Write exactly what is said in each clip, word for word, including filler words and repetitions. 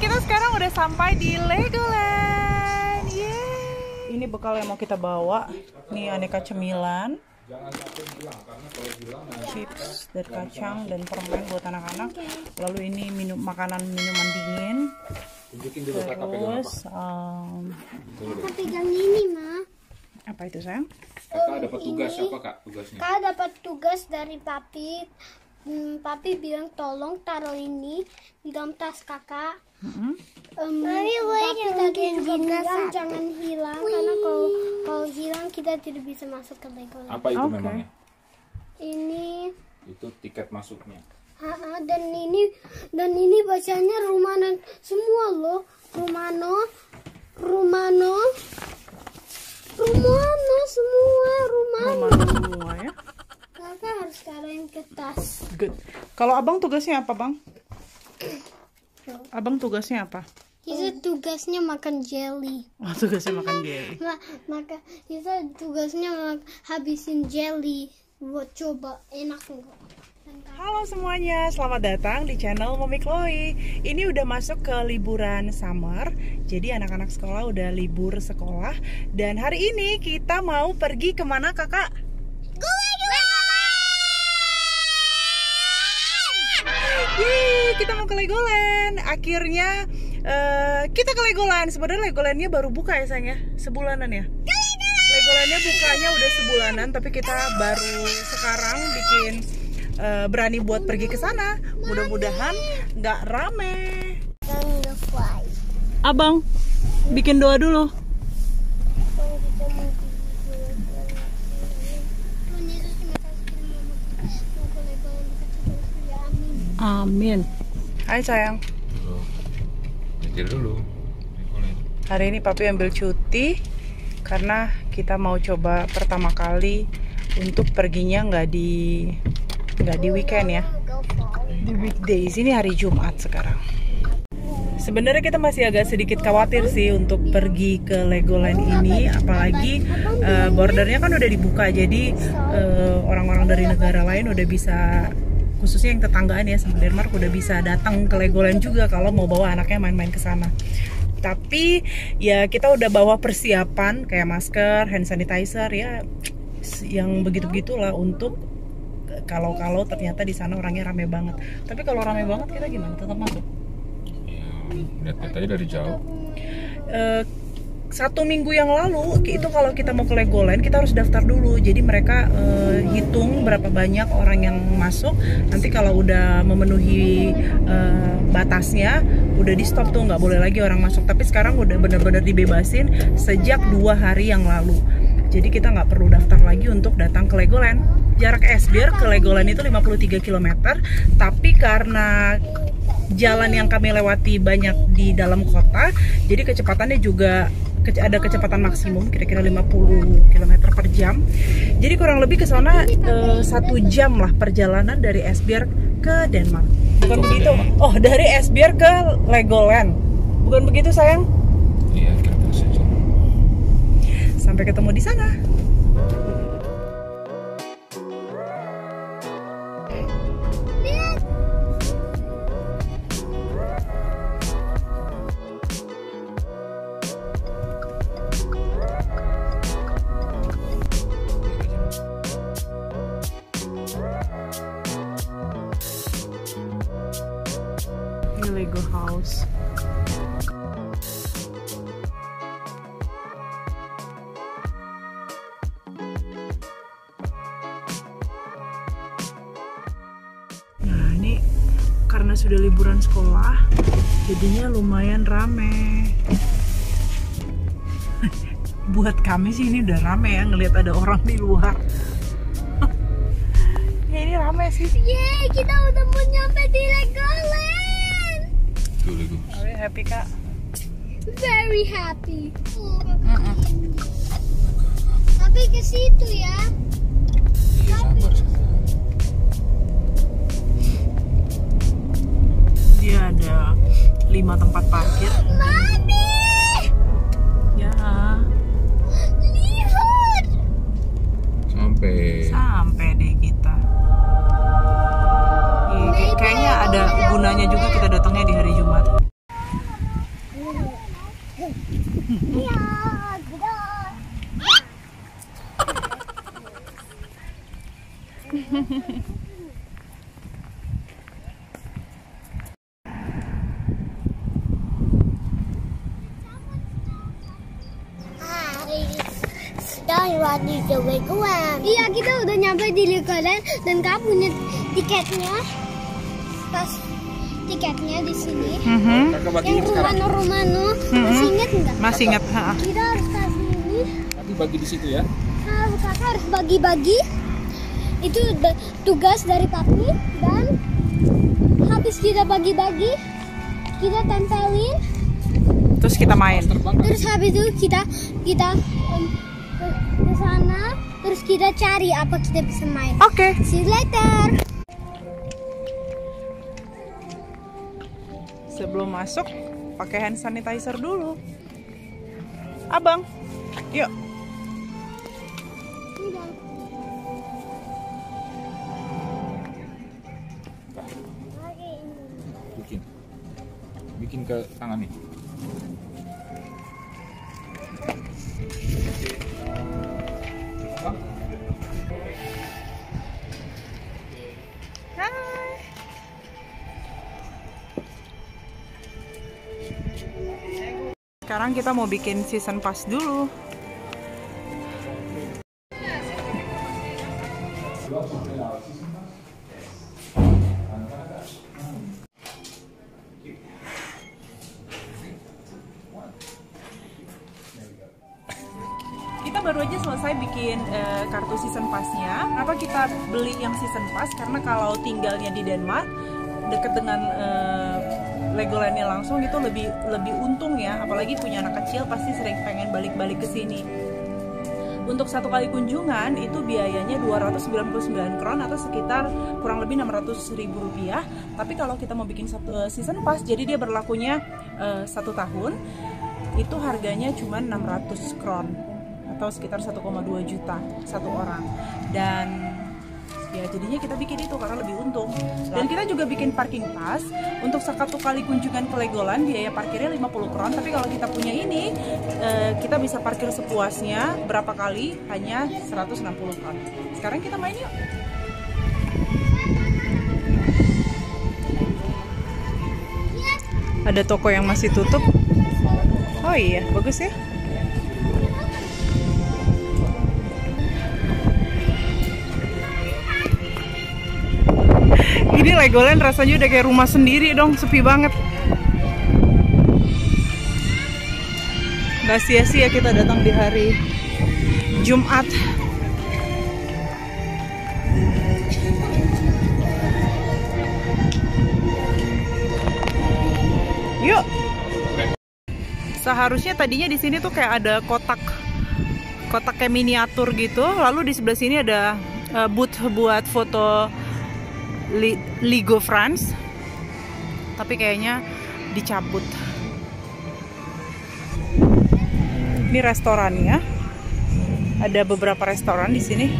kita sekarang udah sampai di Legoland. Yeay. Ini bekal yang mau kita bawa. Nih aneka cemilan, chips dari kacang dan permen buat anak-anak. Lalu ini minum makanan minuman dingin. Terus um, Kakak pegang ini, Ma. apa itu sayang? Kakak dapat tugas apa kak tugasnya? Kakak dapat tugas dari papi. Hmm, papi bilang tolong taruh ini di dalam tas kakak. Mm-hmm. Um, Mami boleh papi juga bilang jangan hilang karena kalau kalau hilang kita tidak bisa masuk ke Legoland. Apa itu Oke. memangnya? Ini Itu tiket masuknya. ha, ha, dan ini dan ini bacanya Rumano semua loh. Rumano, Rumano, Rumano semua, Rumano. Rumah semua ya. Kakak harus taruhin ke tas. Good. Kalau abang tugasnya apa bang? Abang tugasnya apa? Kita tugasnya makan jelly. Oh, tugasnya makan jelly. Ma maka kita tugasnya mak- habisin jelly buat coba enak enggak. Halo semuanya, selamat datang di channel Mommy Chloe. Ini udah masuk ke liburan summer. Jadi anak-anak sekolah udah libur sekolah. Dan hari ini kita mau pergi kemana kakak? Yeay, kita mau ke Legoland. Akhirnya uh, kita ke Legoland. Sebenarnya Legolandnya baru buka ya sayang ya, sebulanan ya. Legolandnya bukanya udah sebulanan, tapi kita baru sekarang bikin uh, berani buat pergi ke sana. Mudah-mudahan nggak rame. Abang, bikin doa dulu. Amin. Hai sayang. Dulu. Nyetir dulu. Hari ini papi ambil cuti karena kita mau coba pertama kali untuk perginya nggak di nggak di weekend ya, di weekdays. Ini hari Jumat sekarang. Sebenarnya kita masih agak sedikit khawatir sih untuk pergi ke Legoland ini, apalagi uh, bordernya kan udah dibuka, jadi uh, orang-orang dari negara lain udah bisa, khususnya yang tetanggaan ya sama Denmark, udah bisa datang ke Legoland juga kalau mau bawa anaknya main-main ke sana. Tapi ya kita udah bawa persiapan kayak masker, hand sanitizer ya, yang begitu-begitulah untuk kalau-kalau ternyata di sana orangnya rame banget. Tapi kalau rame banget kita gimana? Tetap masuk? Ya, lihat aja dari jauh. Uh, satu minggu yang lalu itu kalau kita mau ke Legoland kita harus daftar dulu, jadi mereka uh, hitung berapa banyak orang yang masuk. Nanti kalau udah memenuhi uh, batasnya udah di stop tuh, nggak boleh lagi orang masuk. Tapi sekarang udah benar-benar dibebasin sejak dua hari yang lalu, jadi kita nggak perlu daftar lagi untuk datang ke Legoland. Jarak Esbjerg ke Legoland itu lima puluh tiga kilometer, tapi karena jalan yang kami lewati banyak di dalam kota, jadi kecepatannya juga ada kecepatan maksimum kira-kira lima puluh kilometer per jam. Jadi kurang lebih ke sana eh, satu jam lah perjalanan dari Esbjerg ke Denmark. Bukan begitu? Oh, dari Esbjerg ke Legoland. Bukan begitu sayang? Iya, kira-kira saja. Sampai ketemu di sana. Lego house. Nah, ini karena sudah liburan sekolah, jadinya lumayan rame. Buat kami sih ini udah rame ya, ngelihat ada orang di luar. Ya ini rame sih. Yeay, kita udah mau nyampe di Legoland. Tuh, Lego. Are you happy kak? Very happy. Tapi ke situ ya. Iya, sabar, sabar. Dia ada lima tempat parkir. Mami, Ya, lihat. Sampai. sampai deh kita. Ih, kayaknya ada gunanya juga kita datangnya di hari Jumat. di Legoland. Iya, kita udah nyampe di Legoland dan kamu punya tiketnya. Pas tiketnya di sini. Mhm. Yang Rumano-Rumano, masih inget nggak? Masih ingat. Ha. Kita harus kasih ini. Nanti bagi di situ ya. Nah, kakak harus bagi-bagi. Itu tugas dari papi dan habis kita bagi-bagi, kita tempelin. Terus kita main. Terus habis itu kita kita um, ke, ke sana, terus kita cari apa kita bisa main. Oke. Okay. See you later. Sebelum masuk, pakai hand sanitizer dulu. Abang, yuk. Ini Bang. Bikin. Bikin ke tangan nih. Hai. Sekarang kita mau bikin season pass dulu. Kita baru aja selesai bikin uh, kartu season pass-nya. Kenapa kita beli yang season pass? Karena kalau tinggalnya di Denmark, deket dengan uh, Legoland-nya langsung itu lebih lebih untung ya. Apalagi punya anak kecil pasti sering pengen balik-balik ke sini. Untuk satu kali kunjungan itu biayanya dua ratus sembilan puluh sembilan kron atau sekitar kurang lebih enam ratus ribu rupiah. Tapi kalau kita mau bikin satu uh, season pass, jadi dia berlakunya uh, satu tahun, itu harganya cuma enam ratus kron atau sekitar satu koma dua juta satu orang. Dan ya jadinya kita bikin itu karena lebih untung. Dan kita juga bikin parking pass. Untuk satu kali kunjungan ke Legoland biaya parkirnya lima puluh kron. Tapi kalau kita punya ini eh, kita bisa parkir sepuasnya berapa kali, hanya seratus enam puluh kron. Sekarang kita main yuk. Ada toko yang masih tutup. Oh iya, bagus ya. Ini Legoland rasanya udah kayak rumah sendiri dong, sepi banget. Gak sia-sia kita datang di hari Jumat. Yuk. Seharusnya tadinya di sini tuh kayak ada kotak, kotak kayak miniatur gitu. Lalu di sebelah sini ada uh, booth buat foto Lego France, tapi kayaknya dicabut. Ini restorannya, ada beberapa restoran di sini.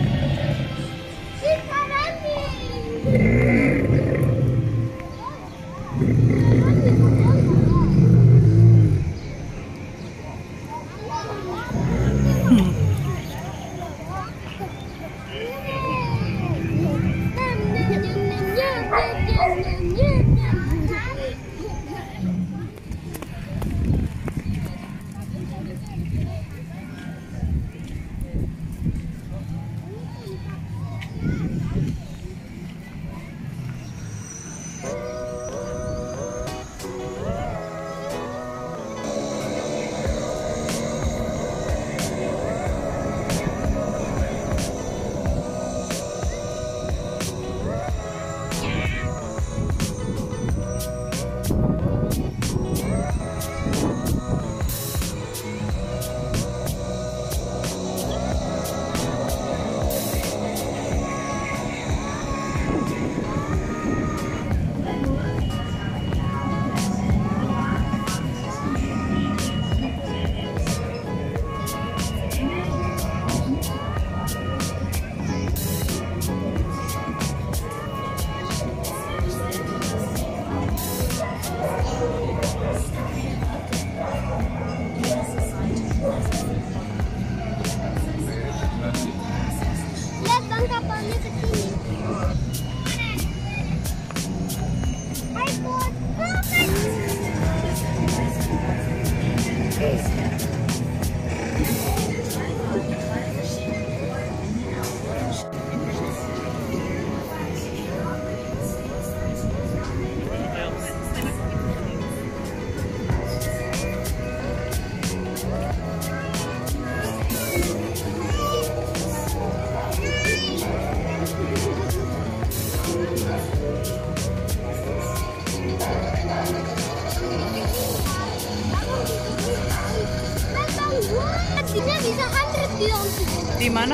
Iya, Om. Di mana?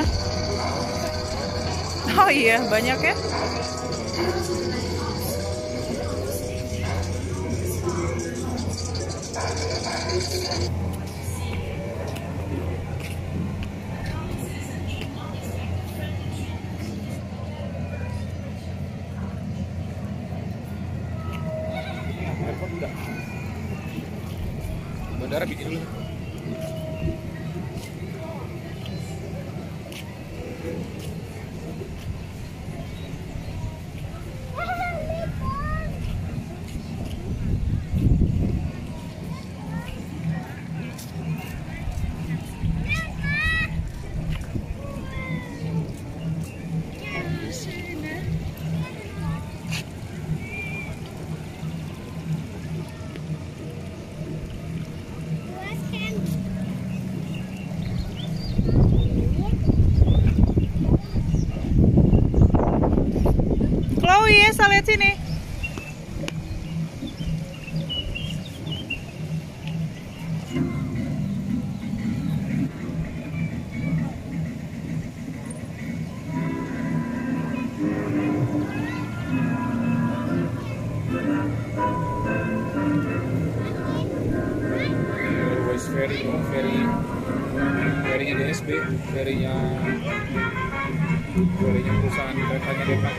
Oh iya, banyak ya. Airport udah. Bandara bikin dulu. Chloe, Esa, lihat sini. Airways ferry, oh, ferry, ferrynya D S B, ferrynya, ferrynya perusahaan keretanya Denmark.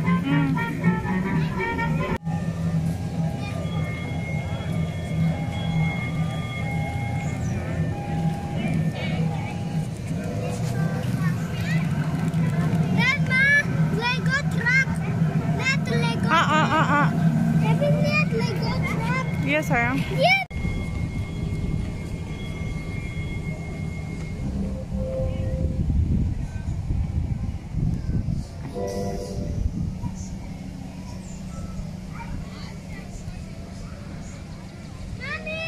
Grandma, Lego truck. Lihat Lego. Ah, ah, ah, ah. Tapi lihat Lego truck. Iya sayang. Lihat. Mami.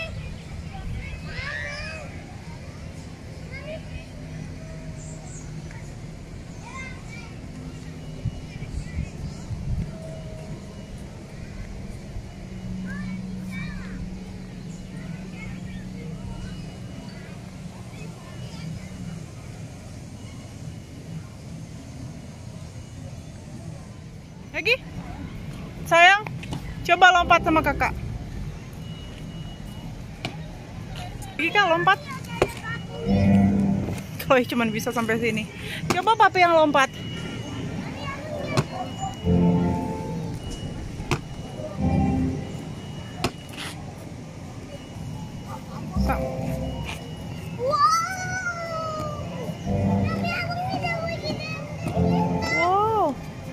Lagi? Sayang, coba lompat sama kakak. Lagi kak lompat. Chloe cuman bisa sampai sini. Coba papi yang lompat. Kak. Wow.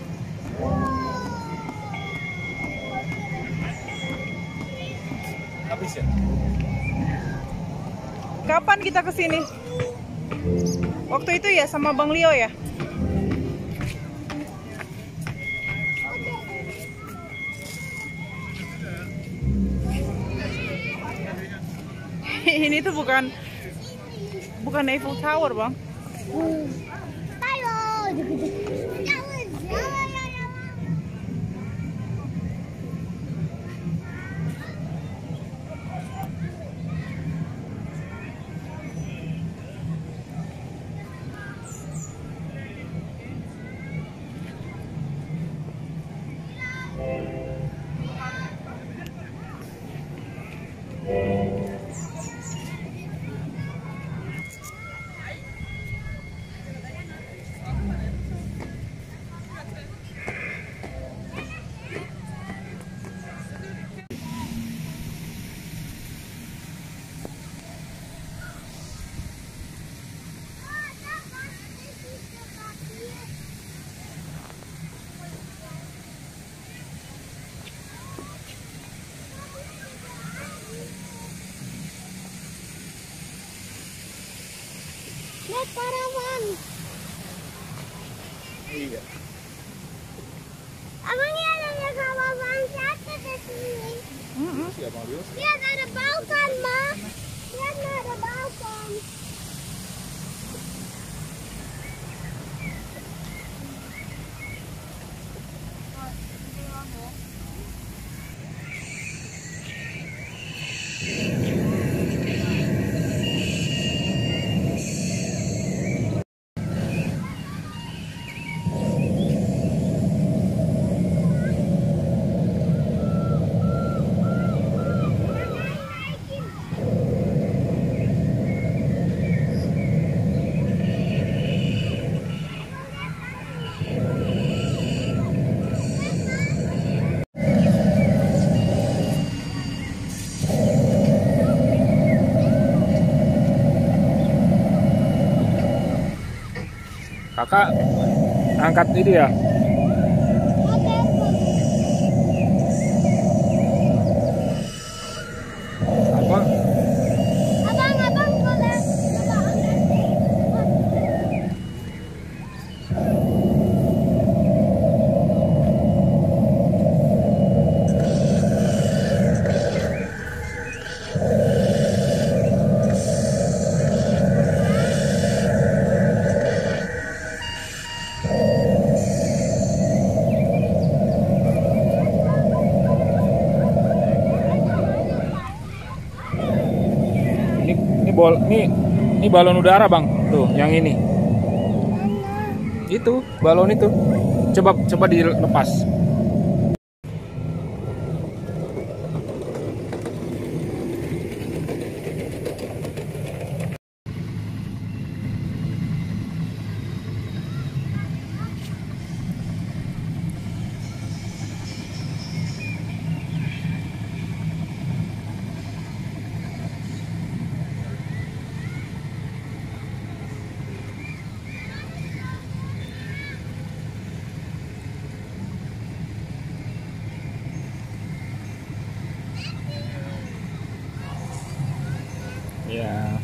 Habis ya? Kapan kita kesini? Waktu itu ya sama Bang Leo ya? Ini tuh bukan bukan Eiffel Tower, Bang. Ayo. Lihat parawan. Iya. Abangnya ada kawasan satu di sini. Mm-mm. Siapa Bang Leo? Lihat ada balkon, Ma. Lihat ada balkon. Kakak angkat ini ya. Apa? Abang, abang, boleh. Ini ini bol ini ini balon udara bang. Tuh yang ini. Itu balon itu. Coba coba dilepas. Ya.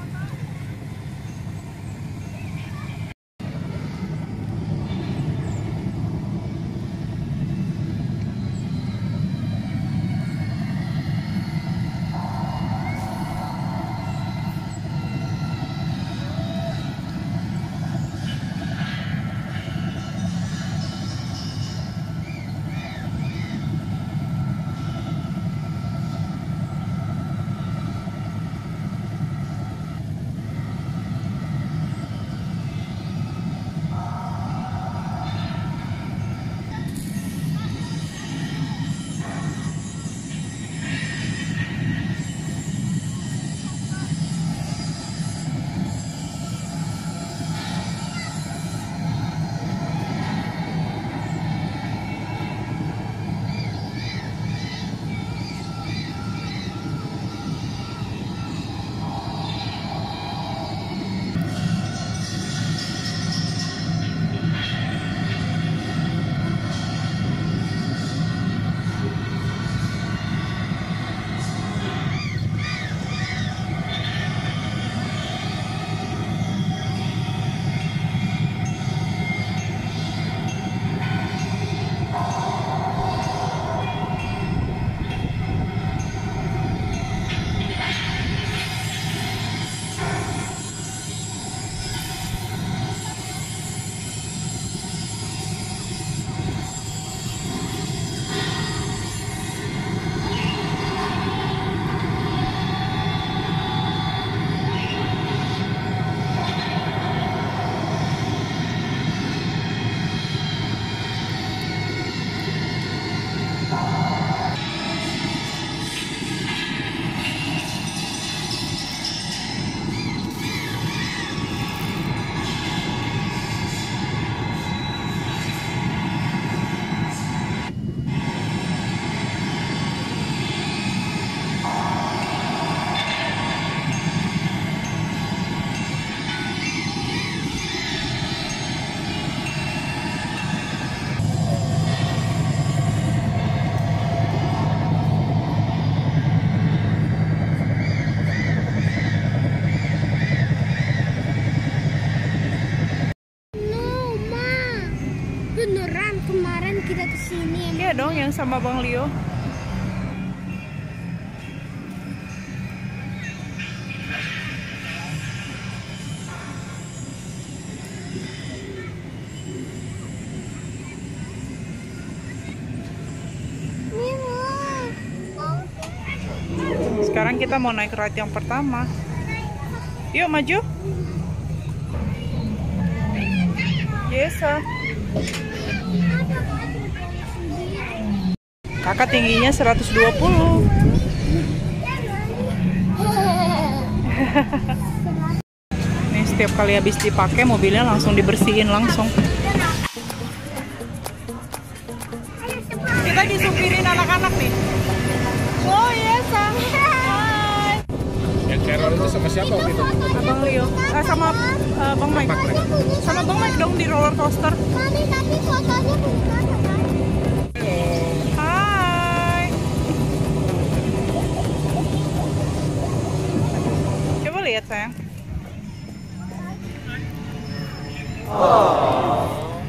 Beneran kemarin kita kesini. Iya dong, yang sama Bang Leo. Sekarang kita mau naik ride yang pertama. Yuk maju. Yes, sir. Kakak tingginya seratus dua puluh. Nih setiap kali habis dipakai mobilnya langsung dibersihin langsung. Kita disupirin anak-anak nih. Oh iya, sang. Hai. Yang teror itu sama siapa waktu itu? Bang Leo, eh, sama uh, Bang Mike, sama Bang Mike dong di roller coaster. Mami, tapi fotonya bukan kan? Hai. Coba lihat sayang. Oh.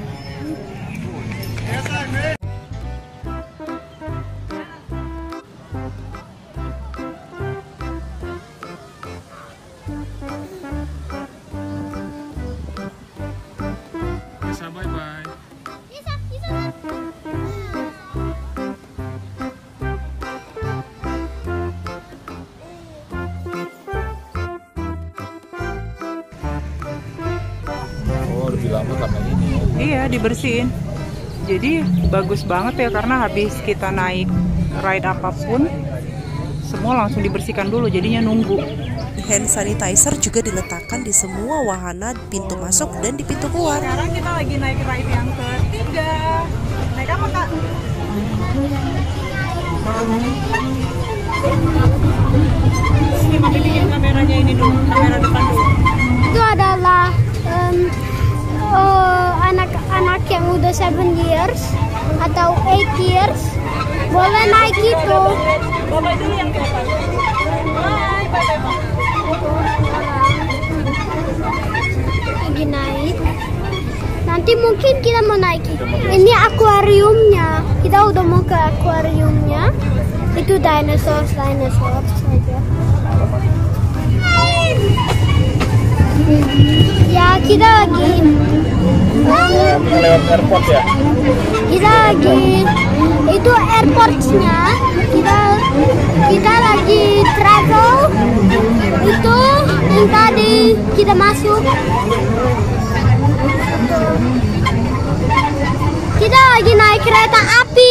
Bisa bye-bye. Bisa, bisa. Oh, lebih lama karena ini ya. Iya, dibersihin. Jadi bagus banget ya karena habis kita naik ride apapun semua langsung dibersihkan dulu, jadinya nunggu. Hand sanitizer juga diletakkan di semua wahana pintu masuk dan di pintu keluar. Sekarang kita lagi naik ride yang ketiga. Naik apa, Kak? Ini Mami bikin kameranya ini dulu, kamera depan dulu. Itu adalah em, oh, anak-anak yang udah seven years atau eight years boleh naik itu. Bapak dulu yang ke atas. Bye, bye, bye. Lagi naik. Nanti mungkin kita mau naik. Ini akuariumnya. Kita udah mau ke akuariumnya. Itu dinosaur, dinosaur saja. Ya kita lagi. Lewat airport ya? Kita lagi. Itu airportnya. Kita kita lagi travel. Itu yang tadi kita masuk. Kita lagi naik kereta api.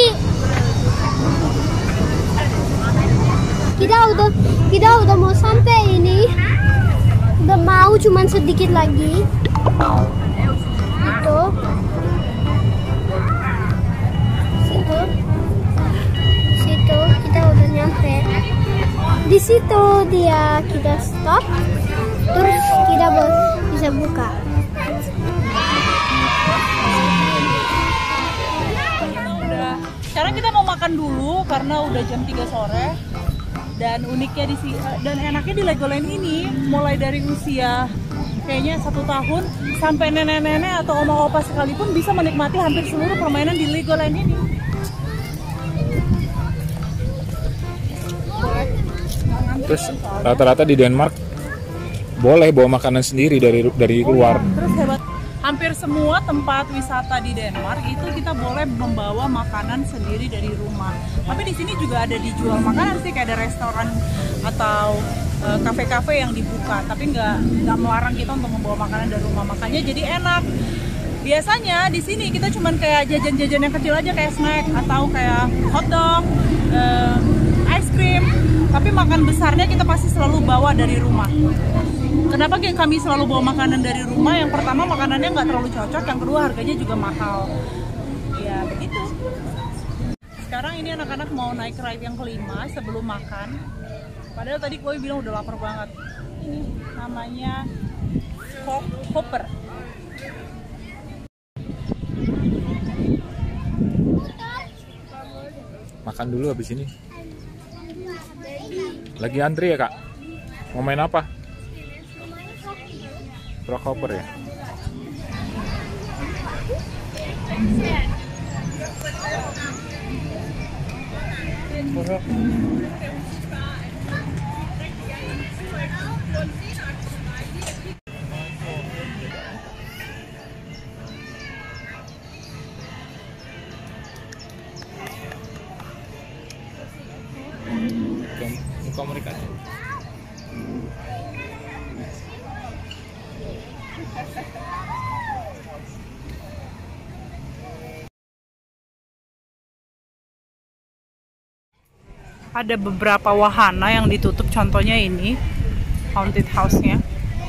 Kita udah kita udah mau sampai ini. Udah mau cuman sedikit lagi. Itu. Situ. Situ kita udah nyampe. Di situ dia kita stop. Terus kita bisa buka. Sekarang kita mau makan dulu karena udah jam tiga sore. Dan uniknya di sini dan enaknya di Legoland ini mulai dari usia kayaknya satu tahun sampai nenek-nenek atau oma-opa sekalipun bisa menikmati hampir seluruh permainan di Legoland ini. Terus rata-rata di Denmark boleh bawa makanan sendiri dari dari luar. Terus hebat, hampir semua tempat wisata di Denmark itu kita boleh membawa makanan sendiri dari rumah. Tapi di sini juga ada dijual makanan sih, kayak ada restoran atau uh, kafe-kafe yang dibuka. Tapi nggak nggak melarang kita untuk membawa makanan dari rumah. Makanya jadi enak. Biasanya di sini kita cuman kayak jajan-jajan yang kecil aja kayak snack atau kayak hotdog, uh, ice cream. Tapi makan besarnya kita pasti selalu bawa dari rumah. Kenapa kami selalu bawa makanan dari rumah? Yang pertama makanannya nggak terlalu cocok, yang kedua harganya juga mahal. Ya begitu. Sekarang ini anak-anak mau naik ride yang kelima sebelum makan. Padahal tadi Chloe bilang udah lapar banget. Ini namanya Hopper. Makan dulu habis ini. Lagi antri ya, Kak? Mau main apa? Rockhopper ya? Muka mereka. Ada beberapa wahana yang ditutup, contohnya ini haunted house-nya.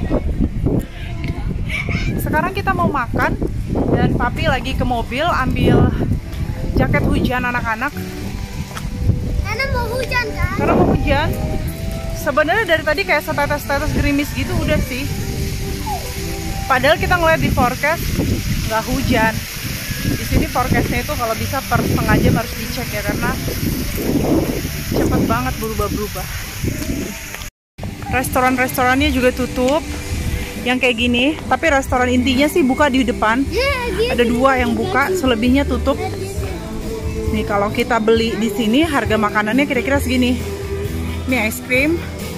Sekarang kita mau makan dan papi lagi ke mobil ambil jaket hujan anak-anak. Karena mau hujan kan? Karena mau hujan. Sebenarnya dari tadi kayak setetes-tetes gerimis gitu udah sih. Padahal kita ngeliat di forecast nggak hujan. Di sini forecastnya itu kalau bisa per setengah jam harus dicek ya, karena cepet banget berubah-berubah. Restoran-restorannya juga tutup yang kayak gini, tapi restoran intinya sih buka di depan. Ada dua yang buka, selebihnya tutup. Nih kalau kita beli di sini harga makanannya kira-kira segini. Ini es krim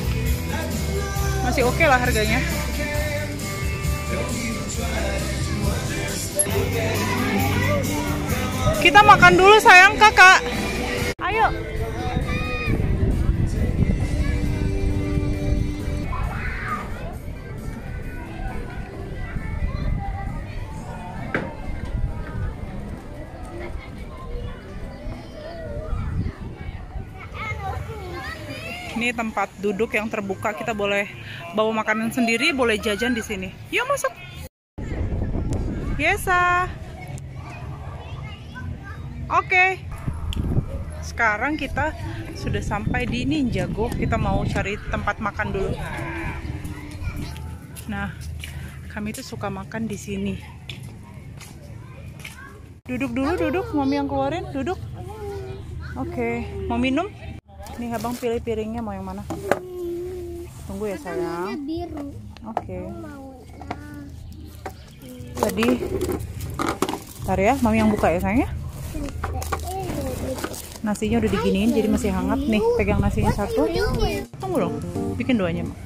masih oke lah harganya. Kita makan dulu sayang, kakak. Ayo. Ini tempat duduk yang terbuka, kita boleh bawa makanan sendiri, boleh jajan di sini. Yuk masuk. Yesa. Oke. Sekarang kita sudah sampai di Ninjago. Kita mau cari tempat makan dulu. Nah, kami tuh suka makan di sini. Duduk dulu, duduk. Mami yang keluarin, duduk. Oke, mau minum? Nih abang pilih piringnya mau yang mana? Tunggu ya sayang. Biru. Oke. Tadi, ntar ya, mami yang buka ya sayang ya. Nasinya udah diginiin jadi masih hangat nih. Pegang nasinya satu. Tunggu dong, bikin duanya mak.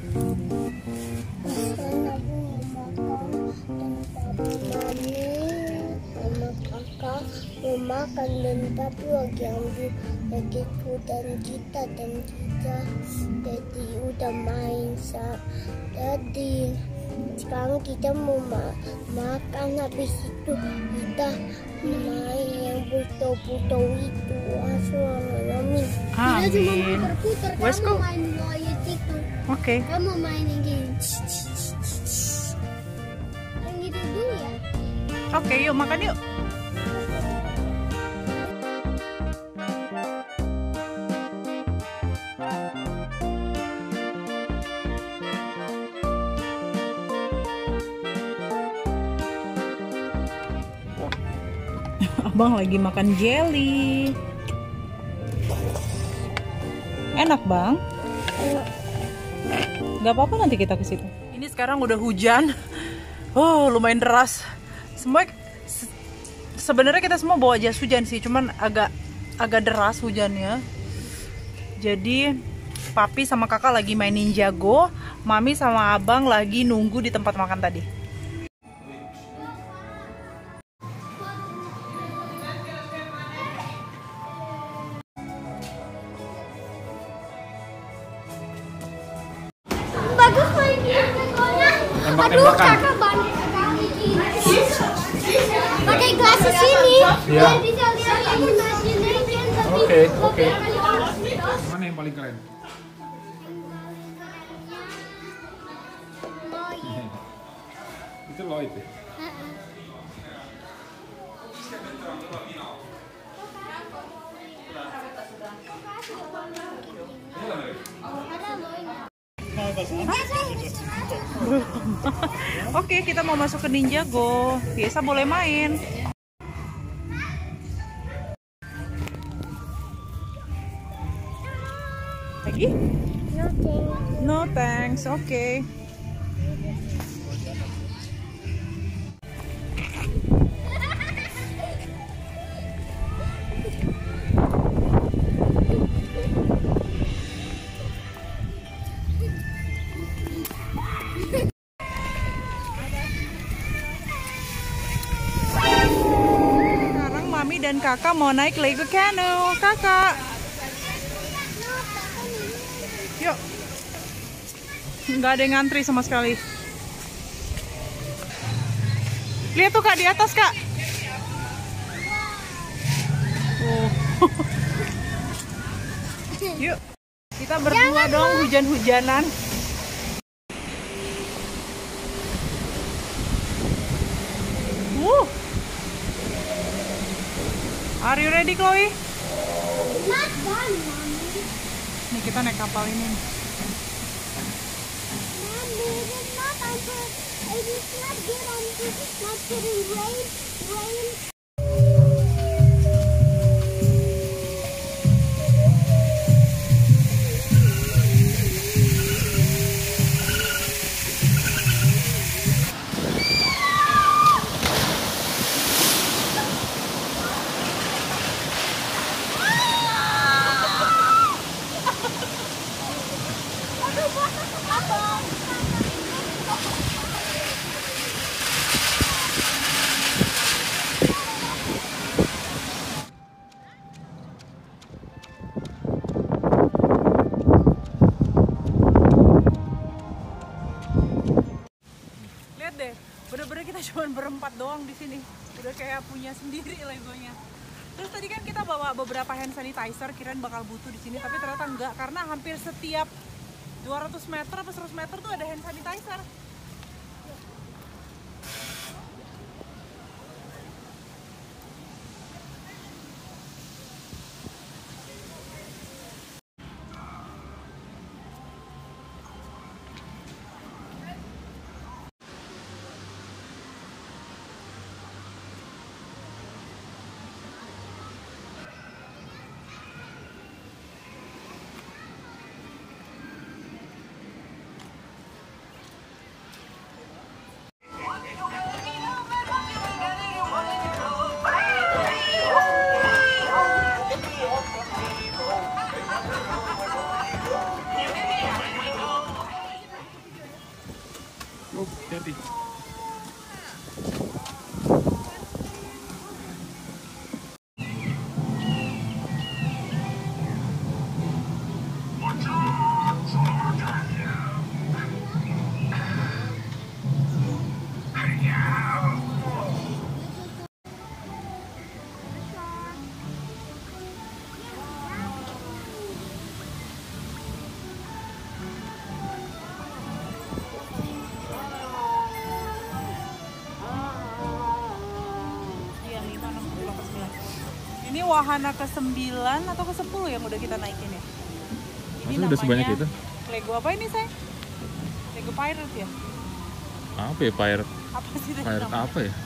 Mau makan dan tapi lagi ambil lagi dan kita dan kita jadi udah main sa tadi sekarang kita mau ma makan, habis itu kita main yang buto-buto itu asal-asalami. Kita cuma putar-putar, kamu main loyot itu. Oke. Kamu main yang gini yang gitu dulu ya. Oke, yuk makan yuk. Abang lagi makan jelly. Enak bang? Gak apa-apa nanti kita ke situ. Ini sekarang udah hujan. Oh lumayan deras. Semua se sebenarnya kita semua bawa jas hujan sih, cuman agak agak deras hujannya. Jadi papi sama kakak lagi main Ninjago, mami sama abang lagi nunggu di tempat makan tadi. Bagus main Ninjago-nya. Aduh, kakak banyak sekali ini. Pakai glasses ini Iya. biar bisa lihat imagination. Oke, oke. Mana yang paling keren? Itu Lloyd ya? Oke, kita mau masuk ke Ninjago. Biasa boleh main. Lagi? No thanks. Oke. Sekarang mami dan kakak mau naik Lego Canoe. Kakak, yuk. Nggak ada yang ngantri sama sekali. Lihat tuh kak di atas kak. Oh. Yuk, kita berdua dong hujan-hujanan. Wuh. Are you ready, Chloe? Nih kita naik kapal ini. is not until it is not good until not getting rain rain. Lihat deh, bener-bener kita cuma berempat doang di sini. Udah kayak punya sendiri Legonya. Terus tadi kan kita bawa beberapa hand sanitizer, kirain bakal butuh di sini, tapi ternyata enggak karena hampir setiap dua ratus meter atau seratus meter tuh ada hand sanitizer. Oh, hati. Ini wahana ke sembilan atau ke sepuluh yang udah kita naikin ya? Ini Masa udah sebanyak itu? Lego apa ini, Say? Lego Pirate ya? Apa ya, pirate? Apa sih tadi Pirate namanya? apa ya?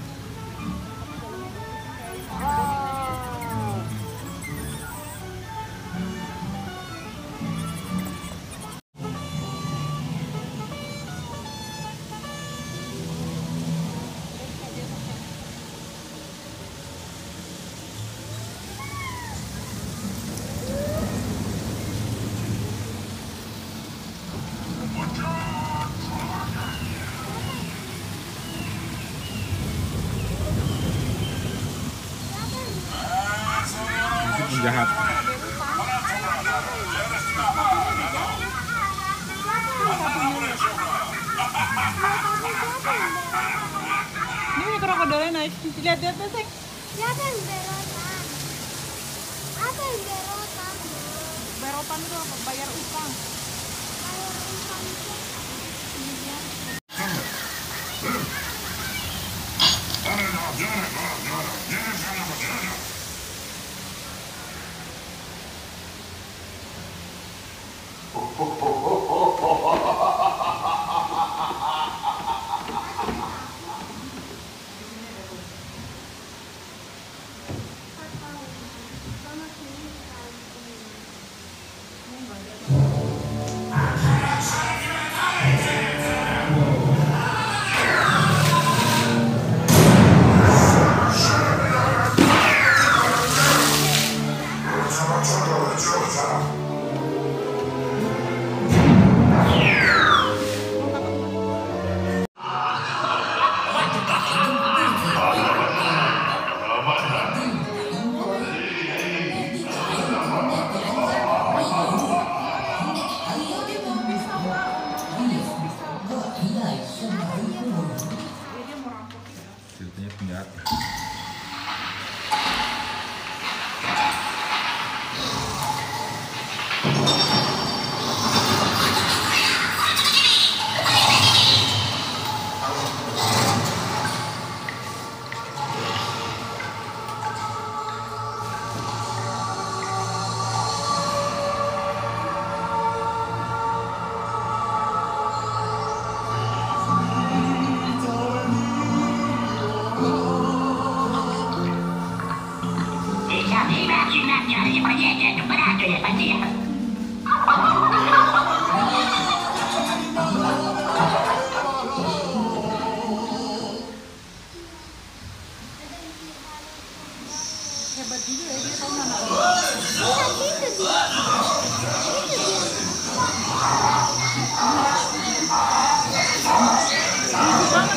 Penjahat. Ini krokodilnya naik. Lihat-lihat tuh, Say. Siapa yang berotan? Apa yang berotan? Berotan itu apa? Bayar utang. Bayar utang itu. Ini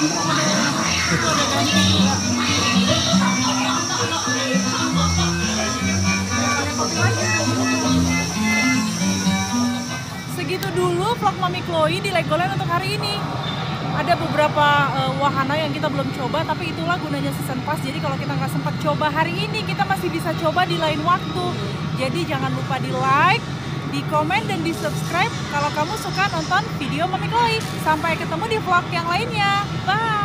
Segitu dulu vlog Mami Chloe di Legoland untuk hari ini. Ada beberapa uh, wahana yang kita belum coba, tapi itulah gunanya season pass. Jadi kalau kita nggak sempat coba hari ini, kita masih bisa coba di lain waktu. Jadi jangan lupa di like, di komen, dan di subscribe kalau kamu suka nonton video Mami Chloe. Sampai ketemu di vlog yang lainnya. Bye!